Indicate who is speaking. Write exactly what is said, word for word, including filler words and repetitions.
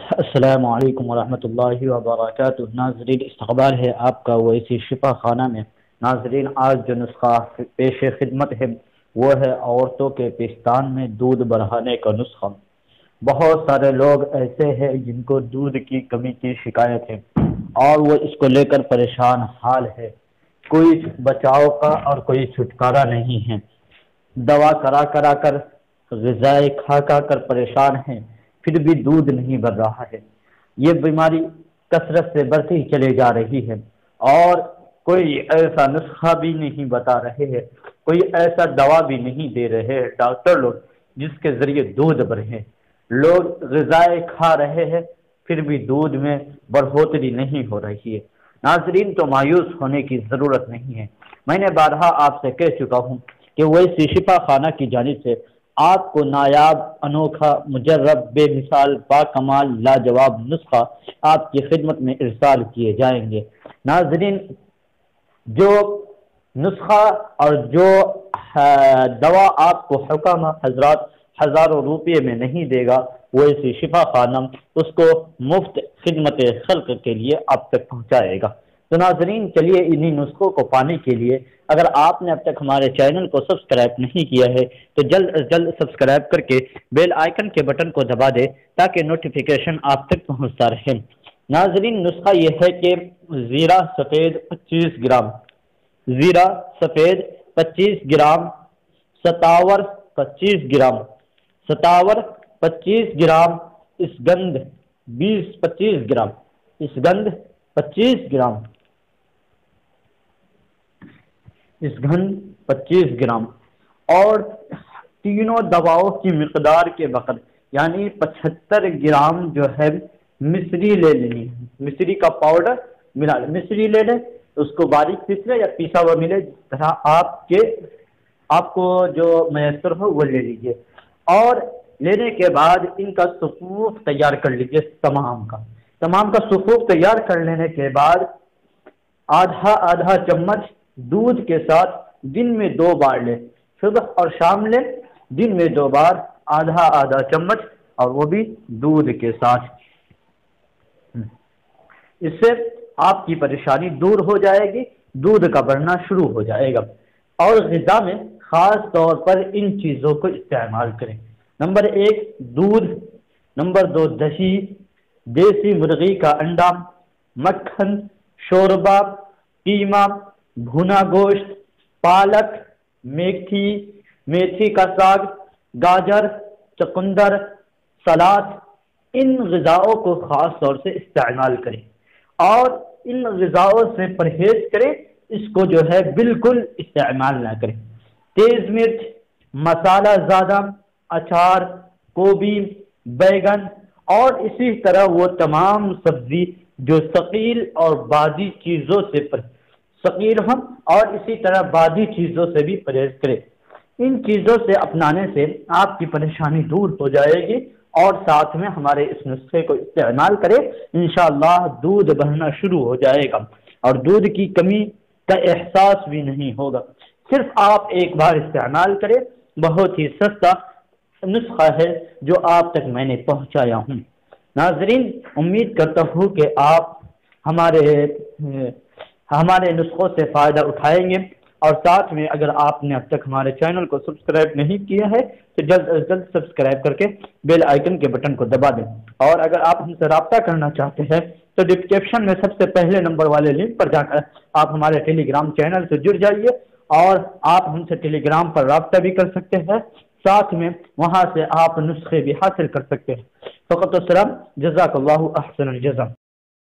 Speaker 1: السلام علیکم ورحمۃ اللہ وبرکاتہ۔ ناظرین، استقبال ہے آپ کا ویسی شفا خانہ میں۔ ناظرین، آج جو نسخہ پیش خدمت ہے وہ ہے عورتوں کے پستان میں دودھ بڑھانے کا نسخہ۔ بہت سارے لوگ ایسے ہیں جن کو دودھ کی کمی کی شکایت ہے اور وہ اس کو لے کر پریشان حال ہے۔ کوئی بچاؤ کا اور کوئی چھٹکارا نہیں ہے۔ دوا کرا کرا کر، غذائیں کھا کھا کر پریشان ہیں، پھر بھی دودھ نہیں بڑھ رہا ہے۔ یہ بیماری کثرت سے بڑھتی چلی جا رہی ہے اور کوئی ایسا نسخہ بھی نہیں بتا رہے ہیں، کوئی ایسا دوا بھی نہیں دے رہے ہیں ڈاکٹر لوگ جس کے ذریعے دودھ بڑھے۔ لوگ غذائیں کھا رہے ہیں پھر بھی دودھ میں بڑھوتری نہیں ہو رہی ہے۔ ناظرین، تو مایوس ہونے کی ضرورت نہیں ہے۔ میں نے بارہا آپ سے کہہ چکا ہوں کہ ویسی شفا خانہ کی جانب سے آپ کو نایاب، انوکھا، مجرب، بے مثال، باکمال، لاجواب نسخہ آپ کی خدمت میں ارسال کیے جائیں گے۔ ناظرین، جو نسخہ اور جو دوا آپ کو حکامہ حضرات ہزاروں روپے میں نہیں دے گا، وہ اسی شفا خانہ اس کو مفت خدمت خلق کے لیے آپ تک پہنچائے گا۔ تو ناظرین، چلیے انہی نسخوں کو پانے کے لیے اگر آپ نے اب تک ہمارے چینل کو سبسکرائب نہیں کیا ہے تو جلد از جلد سبسکرائب کر کے بیل آئیکن کے بٹن کو دبا دے تاکہ نوٹیفیکیشن آپ تک پہنچتا رہے۔ ناظرین، نسخہ یہ ہے کہ زیرہ سفید پچیس گرام، زیرہ سفید پچیس گرام، ستاور پچیس گرام، ستاور پچیس گرام، اسگندھ بیس پچیس گرام، اسگندھ پچیس گرام، اسگندھ پچیس گرام، اور تینوں دواؤں کی مقدار کے وقت یعنی پچہتر گرام جو ہے مصری لے لینی ہے۔ مصری کا پاؤڈر ملا لیں، مصری لے لیں، اس کو باریک پیس لیں یا پیسا ہوا ملے، جس طرح آپ کے آپ کو جو میسر ہو وہ لے لیجئے۔ اور لینے کے بعد ان کا صفوف تیار کر لیجئے، تمام کا تمام کا صفوف تیار کر لینے کے بعد آدھا آدھا چمچ دودھ کے ساتھ دن میں دو بار لیں، صبح اور شام لیں، دن میں دو بار آدھا آدھا چمچ، اور وہ بھی دودھ کے ساتھ۔ اس سے آپ کی پریشانی دور ہو جائے گی، دودھ کا بڑھنا شروع ہو جائے گا۔ اور غذا میں خاص طور پر ان چیزوں کو استعمال کریں۔ نمبر ایک دودھ، نمبر دو دہی، دیسی مرغی کا انڈا، مکھن، شوربا، قیمہ، بھنا گوشت، پالک، میتھی، میتھی کا ساگ، گاجر، چقندر، سلاد، ان غذاؤں کو خاص طور سے استعمال کریں اور ان غذاؤں سے پرہیز کریں، اس کو جو ہے بالکل استعمال نہ کریں۔ تیز مرچ، مسالہ زیادہ، اچار، گوبھی، بیگن اور اسی طرح وہ تمام سبزی جو ثقیل اور بازی چیزوں سے پر ثقیل ہوں اور اسی طرح بازی چیزوں سے بھی پرہیز کریں۔ ان چیزوں سے اپنانے سے آپ کی پریشانی دور ہو جائے گی اور ساتھ میں ہمارے اس نسخے کو استعمال کریں، انشاءاللہ دودھ بڑھنا شروع ہو جائے گا اور دودھ کی کمی کا احساس بھی نہیں ہوگا۔ صرف آپ ایک بار استعمال کریں، بہت ہی سستا نسخہ ہے جو آپ تک میں نے پہنچایا ہوں۔ ناظرین، امید کرتا ہوں کہ آپ ہمارے ہمارے نسخوں سے فائدہ اٹھائیں گے، اور ساتھ میں اگر آپ نے اب تک ہمارے چینل کو سبسکرائب نہیں کیا ہے تو جلد از جلد سبسکرائب کر کے بیل آئیکن کے بٹن کو دبا دیں۔ اور اگر آپ ہم سے رابطہ کرنا چاہتے ہیں تو ڈسکرپشن میں سب سے پہلے نمبر والے لنک پر جا کر آپ ہمارے ٹیلی گرام چینل سے جڑ جائیے اور آپ ہم سے ٹیلی گرام پر رابطہ بھی کر سکتے ہیں، ساتھ میں وہاں سے آپ نسخے بھی حاصل کر سکتے ہیں۔ فقط و سلام، جزاک اللہ احسن الجزا۔